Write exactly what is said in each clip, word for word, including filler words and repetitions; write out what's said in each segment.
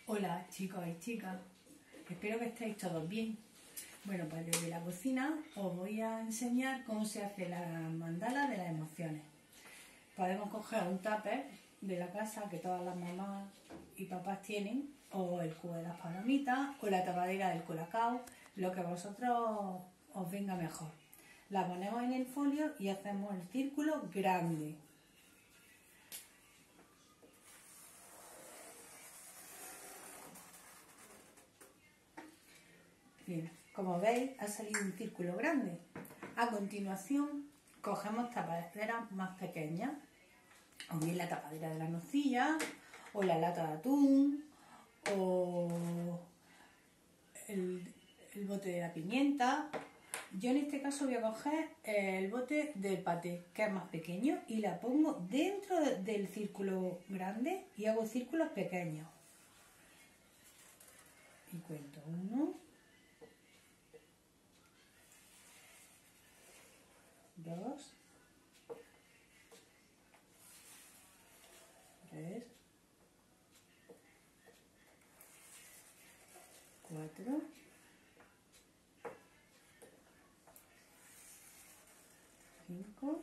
Hola chicos y chicas, espero que estéis todos bien. Bueno, pues desde la cocina os voy a enseñar cómo se hace la mandala de las emociones. Podemos coger un tupper de la casa que todas las mamás y papás tienen, o el cubo de las palomitas, o la tapadera del colacao, lo que a vosotros os venga mejor. La ponemos en el folio y hacemos el círculo grande. Bien, como veis ha salido un círculo grande. A continuación cogemos tapaderas más pequeñas, o bien la tapadera de la nocilla, o la lata de atún, o el, el bote de la pimienta. Yo en este caso voy a coger el bote del paté, que es más pequeño, y la pongo dentro del círculo grande y hago círculos pequeños. Y cuento uno, dos, tres, cuatro, cinco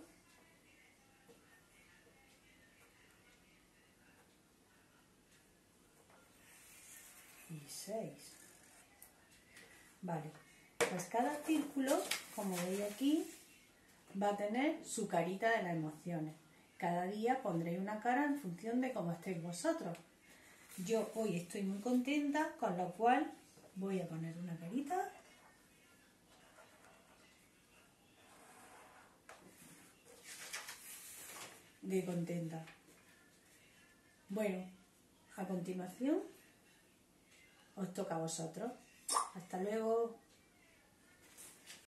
y seis. Vale, pues cada círculo, como veis aquí, va a tener su carita de las emociones. Cada día pondréis una cara en función de cómo estéis vosotros. Yo hoy estoy muy contenta, con lo cual voy a poner una carita. De contenta. Bueno, a continuación os toca a vosotros. Hasta luego.